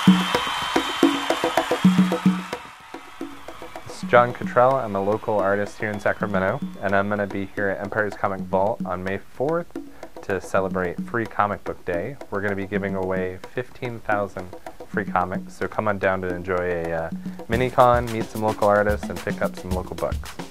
This is John Cottrell. I'm a local artist here in Sacramento, and I'm going to be here at Empire's Comic Vault on May 4th to celebrate Free Comic Book Day. We're going to be giving away 15,000 free comics, so come on down to enjoy a MiniCon, meet some local artists, and pick up some local books.